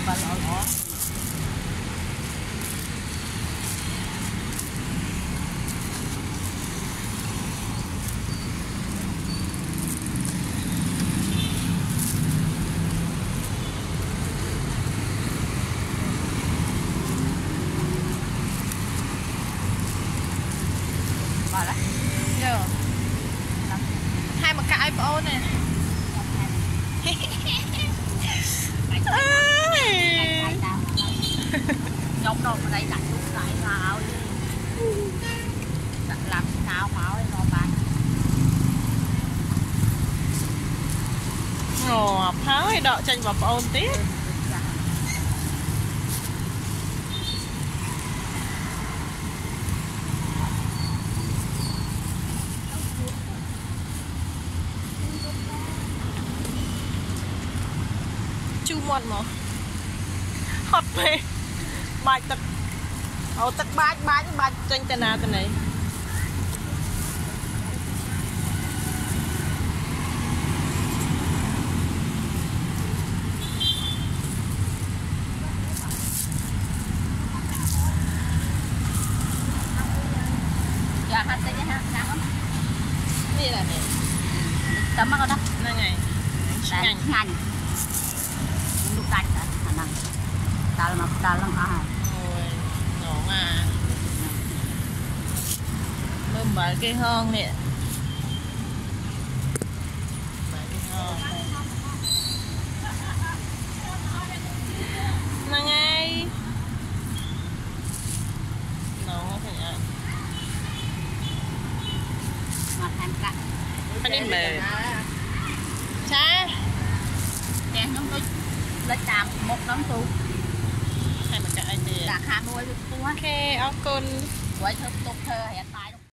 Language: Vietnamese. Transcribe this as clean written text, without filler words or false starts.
bà lọ lọ bà đó Nhờ. Hai một cái iPhone nè. nhông đâu ở đây đặt lúc lại vào làm sao bảo nó bán Ngọt pháo hay đọ chanh vào ôn tiếp. Chu mòn mà hot mê bài tật tật bài tranh tên nào tên này dạ hát tới ha nắng นี่แหละเนี่ย tấm nó đó นั่นไง ngành lúc đánh đó khả năng ta lắm à โอ้ยหนองอ่ะเริ่มบาดcái hơn nè bาดcái hơnนั่นไงหนองก็เป็นอ่ะ mà tham cận anh đi mệt cha đen nó lấy tạm một đống tu ให้มันจะไอเดีย cả hai đuôi luôn โอเคเอาคุณ quay thơm tục thơ hẹn tài